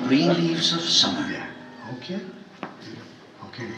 green leaves of summer. Yeah. Okay. Okay.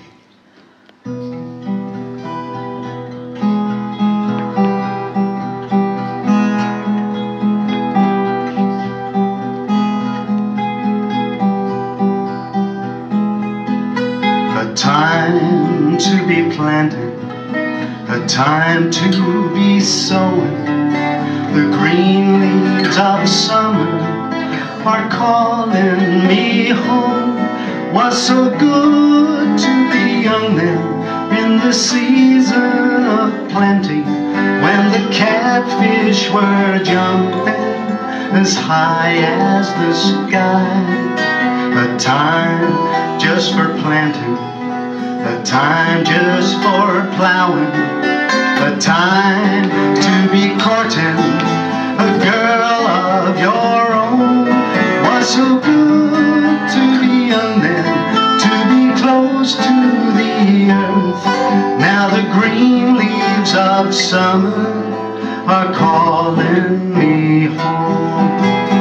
A time to be planted, a time to be sowing. The green leaves of summer are calling me home. Was so good to be young then, in the season of plenty, when the catfish were jumping as high as the sky. A time just for planting, a time just for plowing, a time to be courting a girl of your own. Was so good to be young then, to be close to the earth. Now the green leaves of summer are calling me home.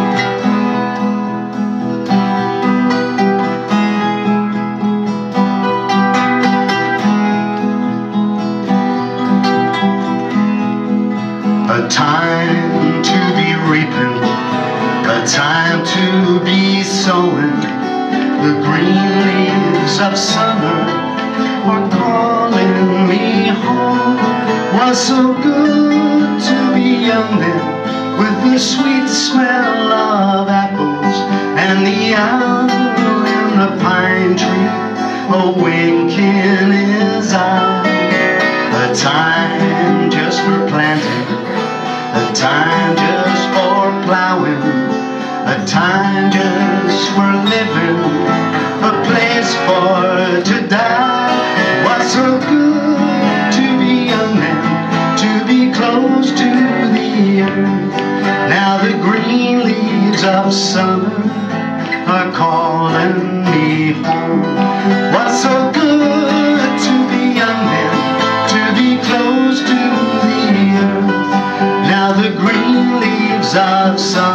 A time to be reaping, a time to be sowing. The green leaves of summer are calling me home. Was so good to be young then, with the sweet smell of apples and the owl in the pine tree, a wink in his eye. A time just for planting, a time just for plowing, a time just for living, a place for to die. What's so good to be young then, to be close to the earth. Now the green leaves of summer are calling me home. What's so good to be young then, to be close to the earth. Now the green leaves of summer